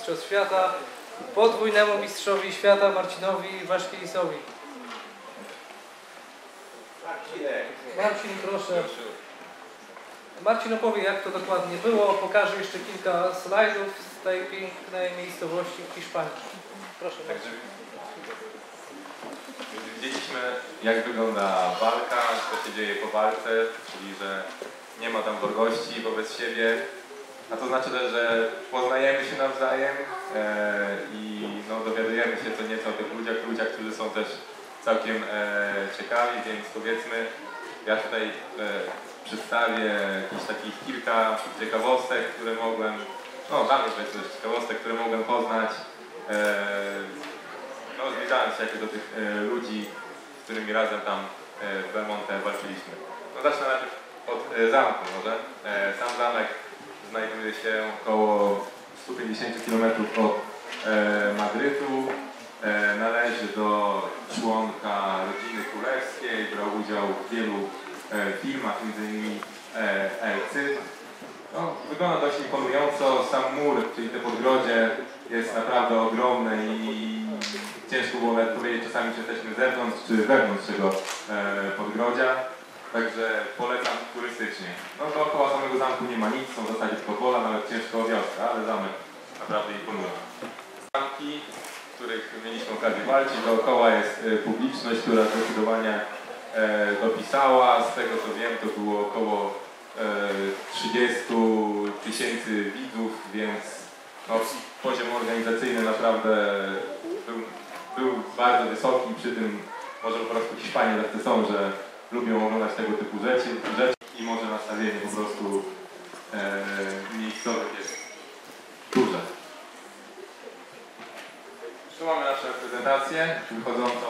Mistrzostw Świata, podwójnemu mistrzowi świata Marcinowi Waszkielisowi. Marcin, proszę. Marcin opowie, jak to dokładnie było. Pokaże jeszcze kilka slajdów z tej pięknej miejscowości w Hiszpanii. Proszę. Także widzieliśmy, jak wygląda walka, co się dzieje po walce, czyli że nie ma tam wrogości wobec siebie, a to znaczy też, że poznajemy się nawzajem i no, dowiadujemy się co nieco o tych ludziach, którzy są też całkiem ciekawi, więc powiedzmy, ja tutaj przedstawię jakieś takich kilka ciekawostek, które mogłem, no dla mnie powiedzmy też ciekawostek, które mogłem poznać. No, zbliżając się do tych ludzi, z którymi razem tam w Belmonte walczyliśmy. No, zacznę najpierw od zamku może. Sam zamek znajduje się około 150 km od Madrytu. Należy do członka rodziny królewskiej, brał udział w wielu filmach, m.in. El Cid. No, wygląda dość imponująco. Sam mur, czyli te podgrodzie, jest naprawdę ogromne i ciężko było nawet powiedzieć czasami, czy jesteśmy z zewnątrz, czy wewnątrz tego podgrodzia. Także polecam turystycznie. No dookoła samego zamku nie ma nic, są w zasadzie tylko pola, nawet ciężko o wioskę, ale zamek naprawdę imponuje. Zamki, w których mieliśmy okazję walczyć, dookoła jest publiczność, która zdecydowanie dopisała. Z tego co wiem, to było około 30 000 widzów, więc no, poziom organizacyjny naprawdę był bardzo wysoki. Przy tym może po prostu Hiszpanie tacy są, że lubią oglądać tego typu rzeczy i może nastawienie po prostu miejscowych jest duże. Tu mamy naszą prezentację wychodzącą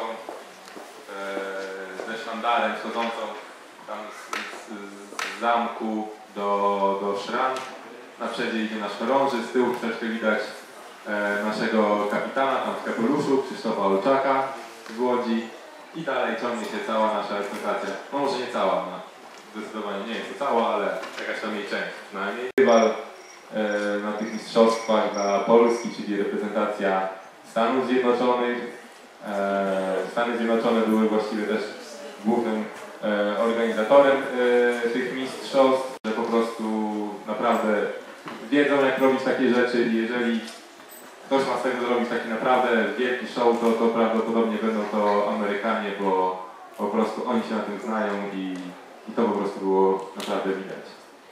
ze sztandarem, wchodzącą tam z zamku do szran. Na przodzie idzie nasz chorąży, z tyłu troszeczkę widać naszego kapitana tam w kapeluszu, Krzysztofa Olczaka z Łodzi i dalej ciągnie się cała nasza reprezentacja. No może nie cała, no, zdecydowanie nie jest to cała, ale jakaś tam jej część przynajmniej. Rywal na tych mistrzostwach dla Polski, czyli reprezentacja Stanów Zjednoczonych. Stany Zjednoczone były właściwie też głównym organizatorem tych mistrzostw, że po prostu naprawdę wiedzą, jak robić takie rzeczy i jeżeli ktoś ma z tego zrobić taki naprawdę wielki show, to prawdopodobnie będą to Amerykanie, bo po prostu oni się na tym znają i to po prostu było naprawdę widać.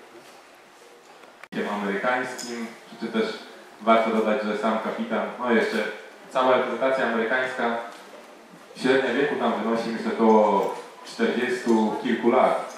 Amerykańskim, czy też warto dodać, że sam kapitan, no jeszcze cała reprezentacja amerykańska, średnia wieku tam wynosi myślę około 40 kilku lat.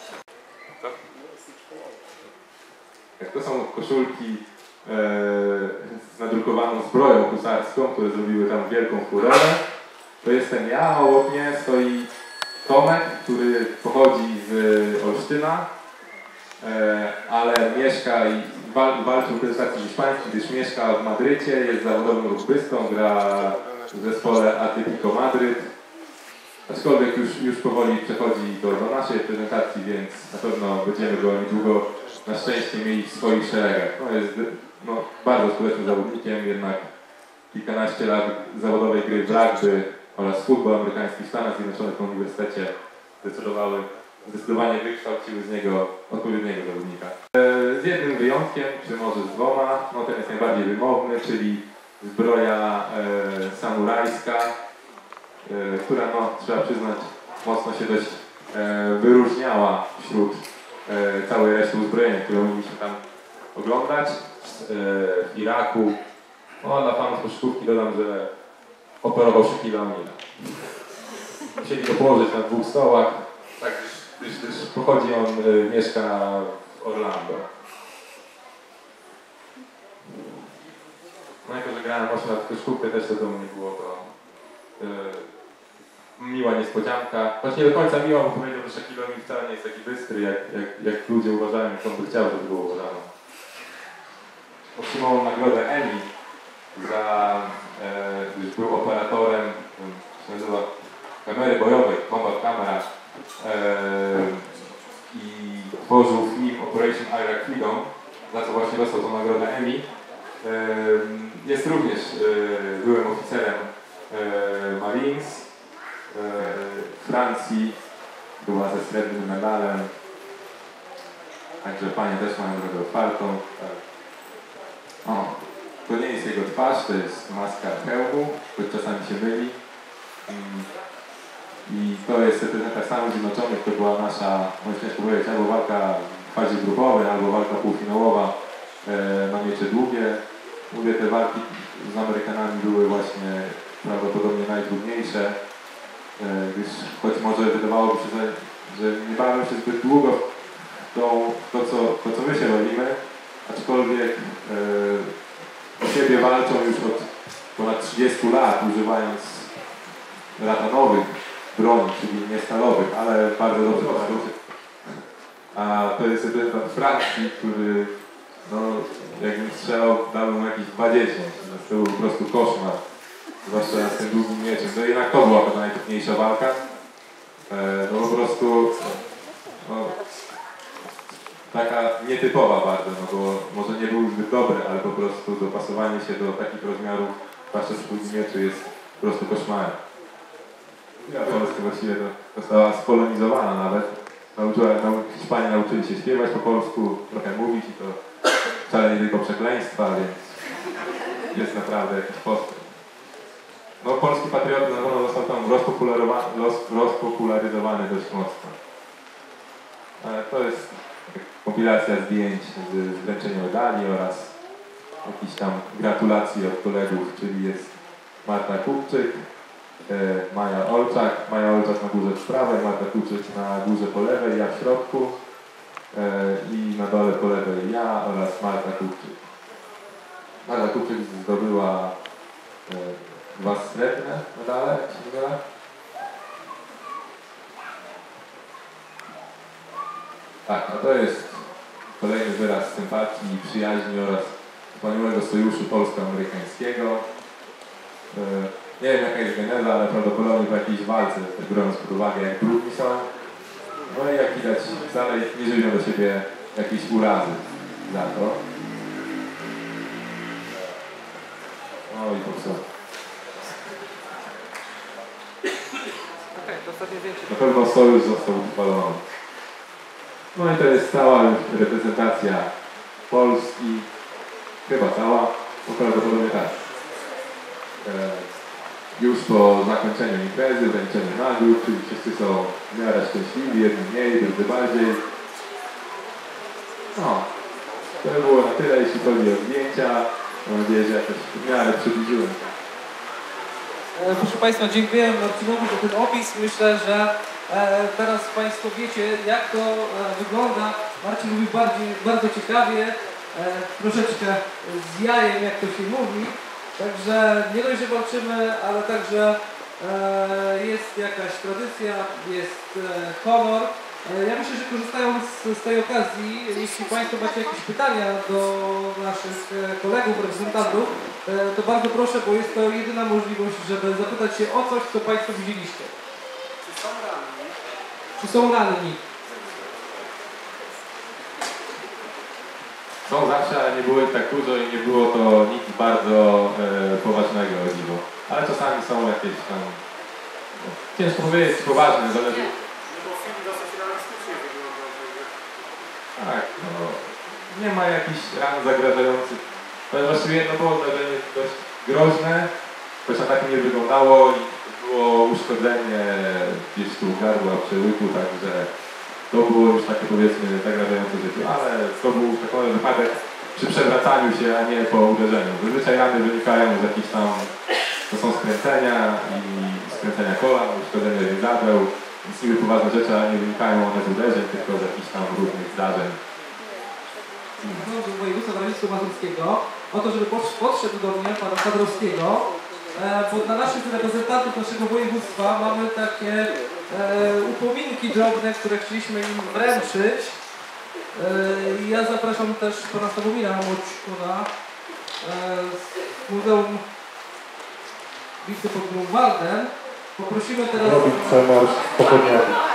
To są koszulki z nadrukowaną zbroją husarską, które zrobiły tam wielką furorę. To jestem ja, obok mnie stoi Tomek, który pochodzi z Olsztyna, ale mieszka i walczył w reprezentacji hiszpańskiej, gdyż mieszka w Madrycie, jest zawodowym rugbystą, gra w zespole Atletico Madryt. Aczkolwiek już powoli przechodzi do naszej reprezentacji, więc na pewno będziemy go niedługo na szczęście mieli w swoich szeregach. No jest bardzo skutecznym zawodnikiem, jednak kilkanaście lat zawodowej gry w rugby oraz futbol amerykański w Stanach Zjednoczonych na uniwersytecie zdecydowanie wykształciły z niego odpowiedniego zawodnika. Z jednym wyjątkiem, czy może z dwoma, no ten jest najbardziej wymowny, czyli zbroja samurajska, która no, trzeba przyznać mocno się dość wyróżniała wśród całej reszty uzbrojenia, które mogliśmy tam oglądać w Iraku. No, dla fanów koszykówki dodam, że operował Shaquille O'Neala. Musieli go położyć na 2 stołach, tak, gdyż pochodzi on, mieszka w Orlando. No jako, że grałem 8 lat w koszykówkę, też to do mnie było to miła niespodzianka. Choć nie do końca miła, bo powiedział, że Shaquille O'Neal wcale nie jest taki bystry, jak ludzie uważają, jak on by chciał, żeby było uważano. Otrzymał nagrodę Emmy za, gdyż był operatorem, się nazywa kamery bojowej, Combat Camera, i tworzył film Operation Iraq Freedom, za co właśnie dostał tą nagrodę Emmy. Jest również byłym oficerem Marines Francji, była ze srebrnym medalem, także panie też mają drogę otwartą. Tak. O, to nie jest jego twarz, to jest maska hełmu, choć czasami się myli. I to jest reprezentacja Stanów Zjednoczonych, to była nasza, można ciężko powiedzieć, albo walka w fazie grupowej, albo walka półfinałowa na miecze długie. Mówię, te walki z Amerykanami były właśnie prawdopodobnie najtrudniejsze, gdyż choć może wydawałoby się, że nie bawią się zbyt długo w to, co my się robimy, aczkolwiek o siebie walczą już od ponad 30 lat, używając ratanowych broni, czyli nie stalowych, ale bardzo dobrze walczą. A to jest reprezentant Francji, który no, jakbym strzelał, dałbym mu jakieś 20. To był po prostu koszmar. Zwłaszcza z tym długim mieczem. No jednak to była ta najtrudniejsza walka. No po prostu no, taka nietypowa bardzo, no bo może nie był zbyt dobry, ale po prostu dopasowanie się do takich rozmiarów, zwłaszcza z długim mieczu, jest po prostu koszmarem. Ja Polska właściwie to została spolonizowana nawet. Hiszpanie nauczyli się śpiewać po polsku, trochę mówić i to wcale nie tylko przekleństwa, więc jest naprawdę jakiś postęp. No polski patriotyzm na pewno został tam rozpopularyzowany dość mocno. Ale to jest kompilacja zdjęć z wręczenia medali oraz jakichś tam gratulacji od kolegów, czyli jest Marta Kupczyk, Maja Olczak na górze w prawej, Marta Kupczyk na górze po lewej, ja w środku i na dole po lewej ja oraz Marta Kupczyk. Marta Kupczyk zdobyła 2 srebrne medale, jak się nie mylę. Tak, a to jest kolejny wyraz sympatii i przyjaźni oraz wspaniałego sojuszu polsko-amerykańskiego. Nie wiem jaka jest geneza, ale prawdopodobnie w jakiejś walce, biorąc pod uwagę jak brudni są. No i jak widać wcale nie żywią do siebie jakieś urazy za to. No i po co? Okej, to ostatnie zdjęcie. Na pewno sojusz został uchwalony. No i to jest cała reprezentacja Polski. Chyba cała, bo prawdopodobnie tak. Już po zakończeniu imprezy, wręczeniu nagród, czyli wszyscy są w miarę szczęśliwi, jedni mniej, drudzy bardziej. No, to by było na tyle, jeśli chodzi o zdjęcia. Mam nadzieję, że jakoś w miarę przybliżyłem. Proszę Państwa, dziękuję Marcinowi za ten opis. Myślę, że teraz Państwo wiecie, jak to wygląda. Marcin mówił bardzo ciekawie, troszeczkę z jajem, jak to się mówi. Także nie dość, że walczymy, ale także jest jakaś tradycja, jest honor. Ja myślę, że korzystając z tej okazji, jeśli Państwo macie jakieś pytania do naszych kolegów, reprezentantów, to bardzo proszę, bo jest to jedyna możliwość, żeby zapytać się o coś, co Państwo widzieliście. Czy są ranni? Czy są ranni? Są zawsze, ale nie było ich tak dużo i nie było to nic bardzo poważnego, o dziwo. Ale czasami są jakieś tam, no, ciężko powiedzieć, poważne, zależy. No bo film dosyć realistycznie wyglądał. Tak, no, nie ma jakichś ran zagrażających. To jest właściwie jedno było zdarzenie dość groźne, choć na takim nie wyglądało i było uszkodzenie gdzieś tu gardła, przełyku, także to było już takie powiedzmy zagrażające życiu, ale to był taki wypadek przy przewracaniu się, a nie po uderzeniu. Zazwyczaj rany wynikają z jakichś tam, to są skręcenia kolan, uszkodzenia więzadeł, więc niby poważne rzeczy, ale nie wynikają one z uderzeń, tylko z jakichś tam różnych zdarzeń. Z województwa warmińsko-mazurskiego o to, żeby podszedł do mnie pana Sadrowskiego, bo dla naszych reprezentantów naszego województwa mamy takie upominki drobne, które chcieliśmy im wręczyć. Ja zapraszam też pana Sławomira Moczkuna z Muzeum Bitwy pod Grunwaldem. Poprosimy teraz... Robić co masz w pochodniach.